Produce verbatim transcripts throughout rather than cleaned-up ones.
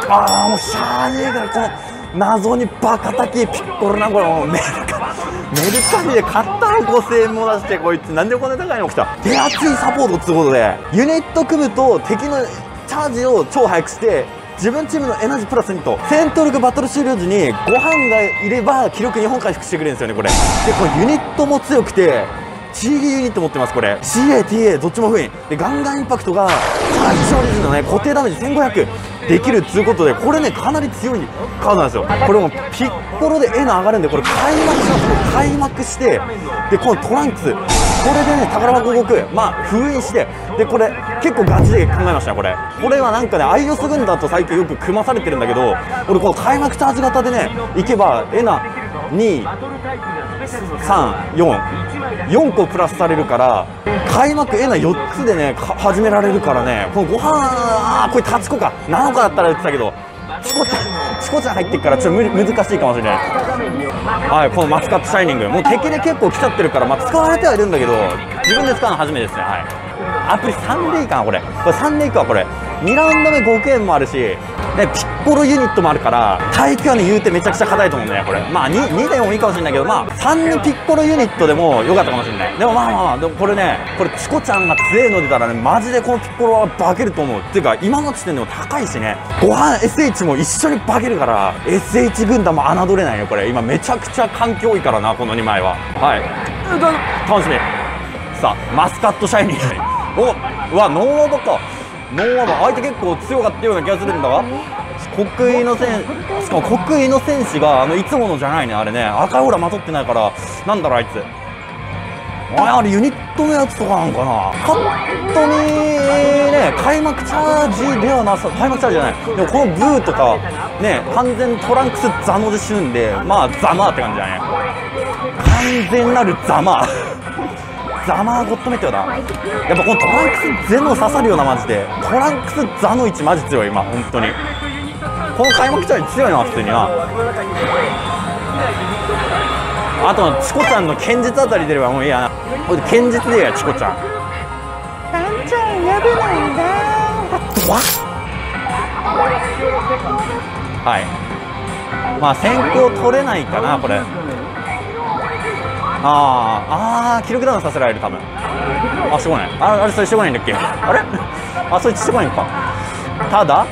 ああもうしゃあねえからこの謎にバカ高いピッコロなこれもうメルカメルカリで買ったのごせんえんも出してこいつなんでお金高いの来た手厚いサポートっつうことでユニット組むと敵のチャージを超速くして自分チームのエナジープラスにと戦闘力バトル終了時にご飯がいれば記録にほん回復してくれるんですよねこれでこのユニットも強くてチーギーユニット持ってますこれ シーエー、ティーエー どっちも封印でガンガンインパクトがチャージ勝利時のね固定ダメージせんごひゃくできるっつうことでこれねかなり強いカードなんですよこれもピッコロでエナ上がるんでこれ開幕しますよ開幕してでこのトランクスこれでね宝箱動くまあ封印してでこれ結構ガチで考えましたねこれこれはなんかねアイオス軍団と最近よく組まされてるんだけど俺この開幕チャージ型でねいけばエナにさんよんよんこプラスされるから開幕エナよっつでね始められるからねこのご飯あーこれタチコかなのかだったら言ってたけどチコちゃんチコちゃん入ってっからちょっと難しいかもしれないはいこのマスカットシャイニングもう敵で結構来ちゃってるからまあ使われてはいるんだけど自分で使うの初めてですねはいアプリさんでいいかなこれこれさんでいくわこれにラウンド目ごけんもあるしでピッコロユニットもあるから耐久はね言うてめちゃくちゃ硬いと思うんだよねこれまあ 2, 2でもいいかもしれないけどまあさんにピッコロユニットでも良かったかもしれないでもまあまあまあでもこれねこれチコちゃんが強いの出たらねマジでこのピッコロは化けると思うっていうか今の時点でも高いしねご飯 エスエイチ も一緒に化けるから エスエイチ 軍団も侮れないよこれ今めちゃくちゃ環境多いからなこのにまいははい楽しみさあマスカットシャイニングおうわノーアバかノーアバ相手結構強かったような気がするんだが国威の戦しかも国威の戦士があのいつものじゃないねあれね赤いオーラまとってないからなんだろうあいつあれユニットのやつとかなんかなパッと見ね開幕チャージではなさ開幕チャージじゃないでもこのブーとかね完全トランクスザノで死ぬんでまあザマーって感じだね完全なるザマーザマーゴッドメテオだやっぱこのトランクスゼノ刺さるようなマジでトランクスザの位置マジ強い今本当にこの開幕チャージ強いな普通になあとチコちゃんの剣術あたり出ればもういいやなこれで剣術でいいやチコちゃんパンちゃんやべないんだわはいまあ先行取れないかなこれあーあー記録ダウンさせられる多分あしてこないああれそれしてこないんだっけあれあそれしてこないんかただ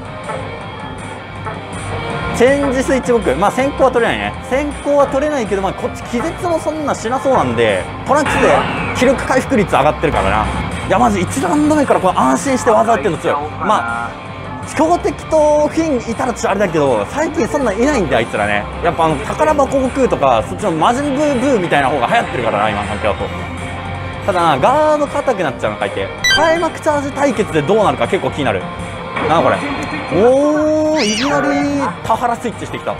チェンジスイッチ僕まあ先行は取れないね先行は取れないけどまあこっち気絶もそんなしなそうなんでトランクスで記録回復率上がってるからないやマジいちラウンド目からこの安心して技打ってるの強いまあ強敵とフィンいたらちょっとあれだけど最近そんないないんであいつらねやっぱあの宝箱悟空とかそっちのマジンブーブーみたいな方が流行ってるからな今の環境だとただなガード硬くなっちゃうのかいて開幕チャージ対決でどうなるか結構気になるなんだこれおーいきなり田原スイッチしてきた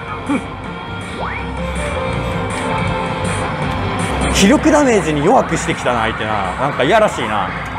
気力ダメージに弱くしてきたな相手ななんかいやらしい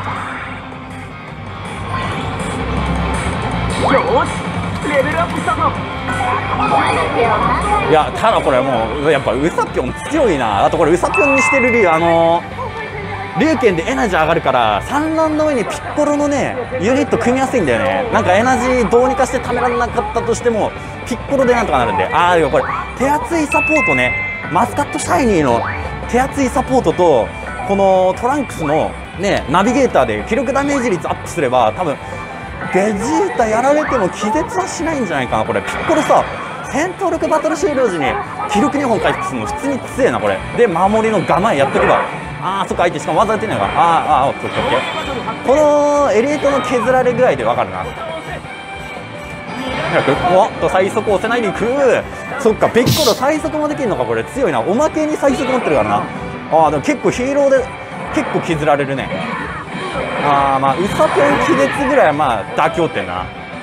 ないやただこれもうやっぱウサピョン強いなあとこれウサピョンにしてる理由あの龍拳でエナジー上がるからさんラウンド目にピッコロのねユニット組みやすいんだよねなんかエナジーどうにかしてためられなかったとしてもピッコロでなんとかなるんでああでもこれ手厚いサポートねマスカットシャイニーの手厚いサポートとこのトランクスのねナビゲーターで気力ダメージ率アップすれば多分ベジータやられても気絶はしないんじゃないかなこれピッコロさ戦闘力バトル終了時に気力にほん回復するの普通に強えなこれで守りの我慢やっとけばああそっか相手しかも技打てないからあーあーオッケーオッケーこのエリートの削られ具合で分かるなおっと最速押せないでいくそっかピッコロ最速もできるのかこれ強いなおまけに最速持ってるからなあーでも結構ヒーローで結構削られるねあーまあウサピョン気絶ぐらいはまあ妥協ってんな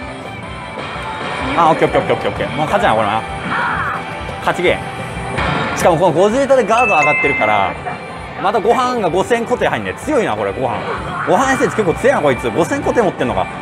あーオッケーオッケーオッケーオッケーオッケーもう勝ちなこれな勝ちゲーしかもこのごじゅう板でガード上がってるからまたご飯がごせん固定入んね強いなこれご飯ご飯 エスエイチ 結構強いなこいつごせん固定持ってんのか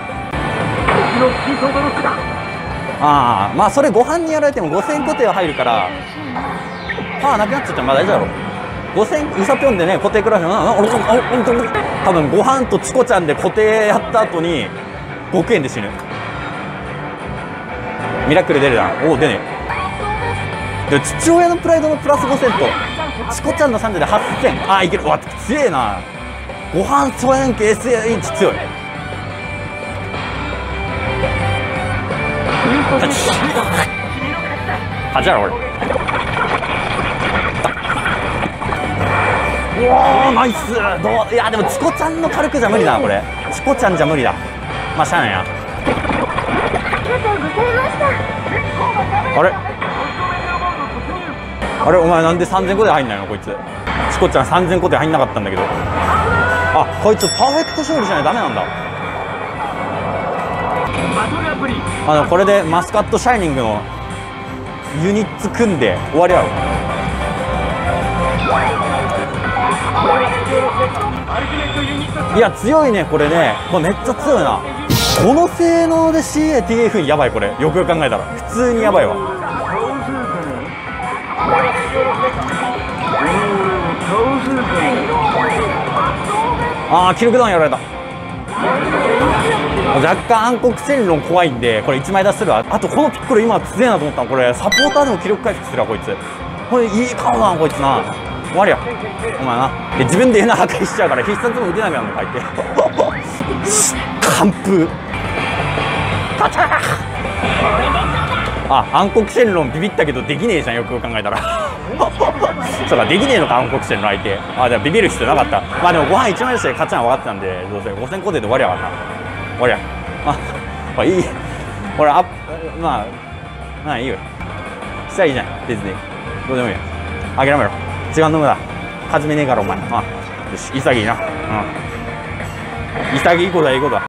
ああまあそれご飯にやられてもごせん固定は入るからパワーなくなっちゃってもまあ大丈夫だろごせんウサピョンでね固定くらいな俺多分ご飯とチコちゃんで固定やった後にごけんで死ぬミラクル出るな。おお、出ねえ。で父親のプライドのプラスごせんとチコちゃんのさんじゅうではっせん。あーいける。うわ強えな。ご飯総延期 エスエイチ 強い。勝ちやろこれ。おおナイス。どういやでもチコちゃんの軽くじゃ無理だなこれ。チコちゃんじゃ無理だ。まあしゃあないな。あれあれお前なんでさんぜんごで入んないのこいつ。チコちゃんさんぜんごで入んなかったんだけど。あこいつパーフェクト勝利しないとダメなんだ。あのこれでマスカットシャイニングのユニッツ組んで終わりやろ。いや強いねこれね。これめっちゃ強いな。この性能で シーエーティーエフ やばい。これよくよく考えたら普通にやばいわ。ああ記録ダウンやられた。若干暗黒戦論怖いんでこれいちまい出せるわ。あとこのピッコロ今強えなと思ったのこれサポーターでも記録回復するわこいつ。これいい顔だなこいつな。終わりやお前な。で自分でエナ破壊しちゃうから必殺も打てなくなるのかいって完封。カチャー。あ暗黒戦論ビビったけどできねえじゃんよくよく考えたらそうかできねえのか暗黒戦の相手。あじゃあビビる必要なかった。まあでもご飯いちまいでして勝ちなの分かってたんでどうせごせん固定で終わりやからな。終わりや。あいいこれあまあまあいいよ。したらいいじゃん別にどうでもいいよ。諦めろ時間の無駄始めねえからお前。あよし潔いな。うん潔いことはいいことだ。